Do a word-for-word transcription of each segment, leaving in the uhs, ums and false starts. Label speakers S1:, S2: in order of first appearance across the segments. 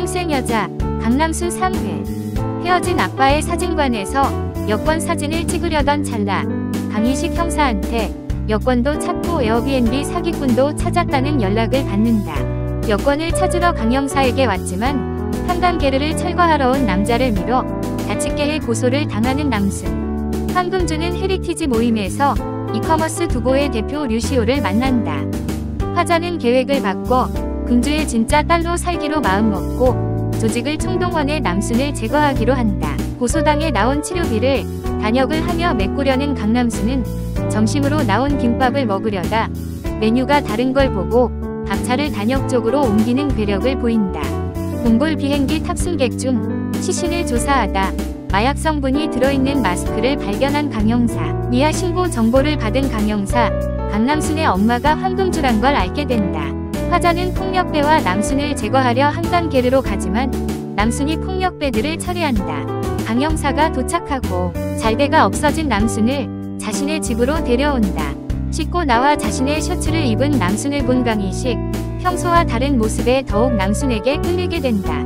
S1: 쌩쌩 여자 강남순 삼 회. 헤어진 아빠의 사진관에서 여권 사진을 찍으려던 찰나 강희식 형사한테 여권도 찾고 에어비앤비 사기꾼도 찾았다는 연락을 받는다. 여권을 찾으러 강 형사에게 왔지만 한강게르를 철거하러 온 남자를 밀어 다치게 해 고소를 당하는 남순. 황금주는 헤리티지 모임에서 이커머스 두보의 대표 류시오를 만난다. 화자는 계획을 바꿔 금주의 진짜 딸로 살기로 마음먹고 조직을 총동원해 남순을 제거하기로 한다. 고소당에 나온 치료비를 단역을 하며 메꾸려는 강남순은 점심으로 나온 김밥을 먹으려다 메뉴가 다른 걸 보고 밥차를 단역 쪽으로 옮기는 괴력을 보인다. 몽골 비행기 탑승객 중 시신을 조사하다 마약 성분이 들어있는 마스크를 발견한 강 형사. 미아 신고 정보를 받은 강 형사, 강남순의 엄마가 황금주란 걸 알게 된다. 화자는 폭력배와 남순을 제거하려 한강게르로 가지만 남순이 폭력배들을 처리한다. 강 형사가 도착하고 잘대가 없어진 남순을 자신의 집으로 데려온다. 씻고 나와 자신의 셔츠를 입은 남순을 본 강희식, 평소와 다른 모습에 더욱 남순에게 끌리게 된다.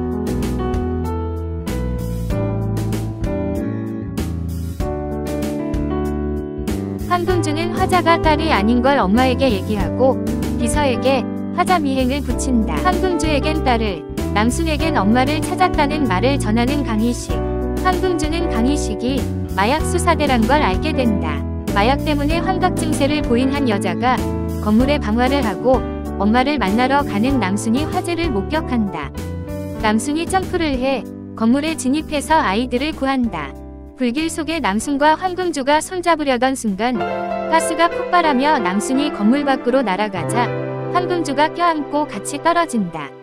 S1: 황금주는 화자가 딸이 아닌 걸 엄마에게 얘기하고 비서에게 화자 미행을 붙인다. 황금주에겐 딸을, 남순에겐 엄마를 찾았다는 말을 전하는 강희식. 황금주는 강희식이 마약 수사대란 걸 알게 된다. 마약 때문에 환각 증세를 보인 한 여자가 건물에 방화를 하고 엄마를 만나러 가는 남순이 화재를 목격한다. 남순이 점프를 해 건물에 진입해서 아이들을 구한다. 불길 속에 남순과 황금주가 손잡으려던 순간 가스가 폭발하며 남순이 건물 밖으로 날아가자 황금주가 껴안고 같이 떨어진다.